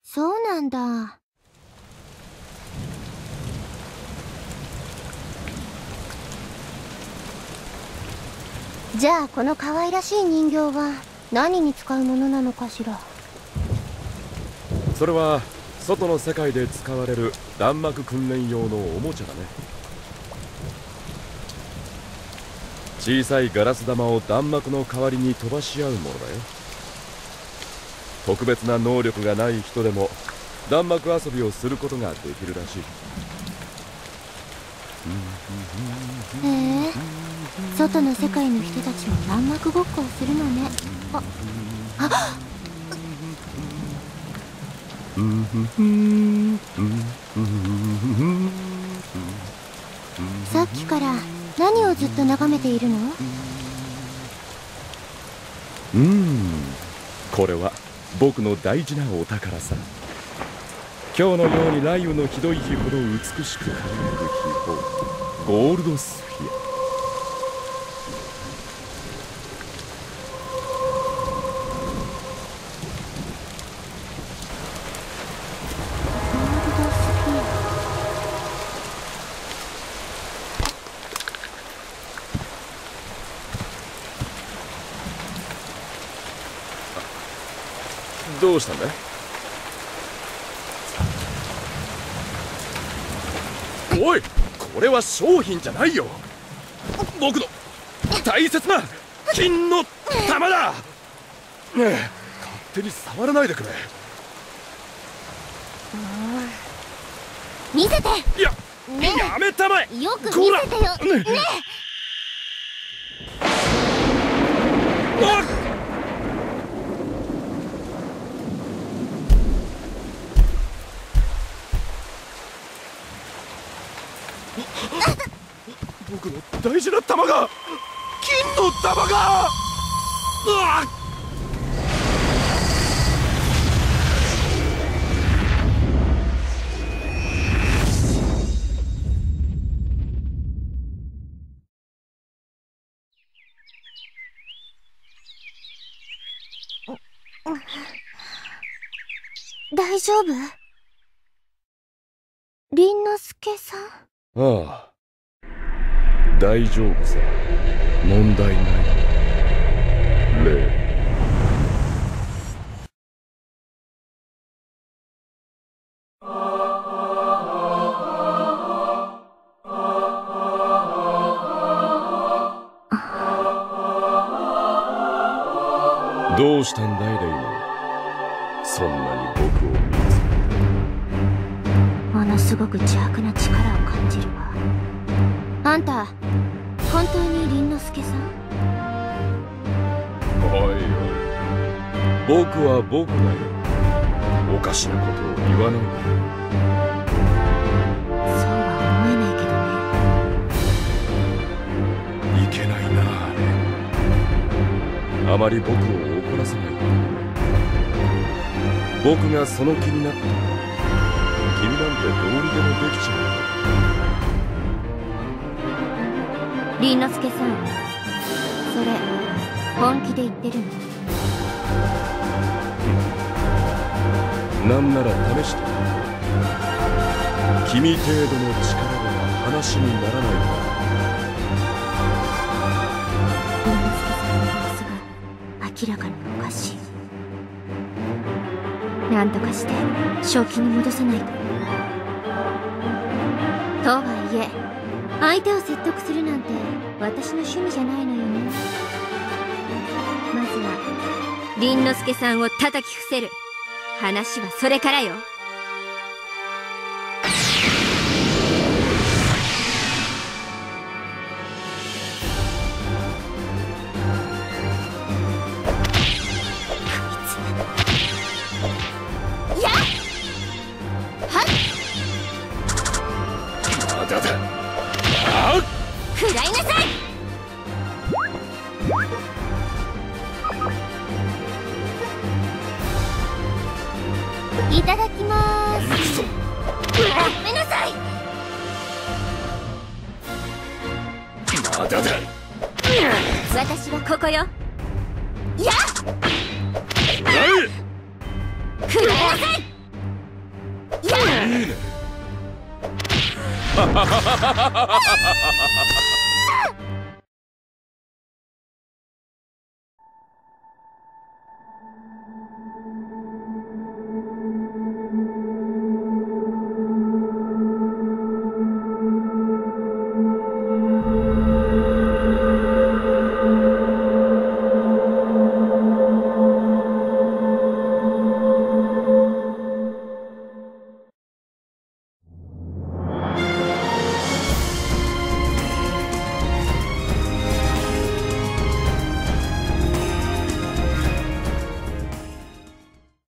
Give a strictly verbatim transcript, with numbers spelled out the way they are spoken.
そうなんだ。じゃあこの可愛らしい人形は何に使うものなのかしら。 それは外の世界で使われる弾幕訓練用のおもちゃだね。小さいガラス玉を弾幕の代わりに飛ばし合うものだよ。特別な能力がない人でも弾幕遊びをすることができるらしい。 へえ、外の世界の人たちも弾幕ごっこをするのね。ああさっきから何をずっと眺めているの？ うーん、これは僕の大事なお宝さ。今日のように雷雨のひどい日ほど美しく輝く秘宝、ゴールドスフィア。どうしたんだい？おい、これは商品じゃないよ。僕の大切な金の玉だ。ねえ、勝手に触らないでくれ。 見せて。 いや、 ねえ、 やめたまえ。 よく見せてよ。ねえ、 あっ、僕の大事な玉が、金の玉が。うわっ、 大丈夫？凛之介さん？ ああ、大丈夫さ。問題ない。レイ。どうしたんだい、レイモン。そんなに僕を見つめて。 ものすごく邪悪な力を感じるわ。あんた、本当に凛之介さん？ おいおい、僕は僕だよ。おかしなことを言わないで。 そうは思えないけどね。 いけないなあれ。あまり僕を怒らせないで。僕がその気になったら君なんてどうにでもできちゃうよ。 凛之介さん、それ本気で言ってるの？ なんなら試して。君程度の力では話にならないから。 凛之介さんの様子が明らかにおかしい。なんとかして正気に戻さないと。とはいえ相手を説得するなんて私の趣味じゃないのよね。まずは凛之介さんを叩き伏せる。話はそれからよ。食らいなさい。いただきまーす。ごめんなさい。 まだだ。 私はここよ。やっ食らいなさい。 いいね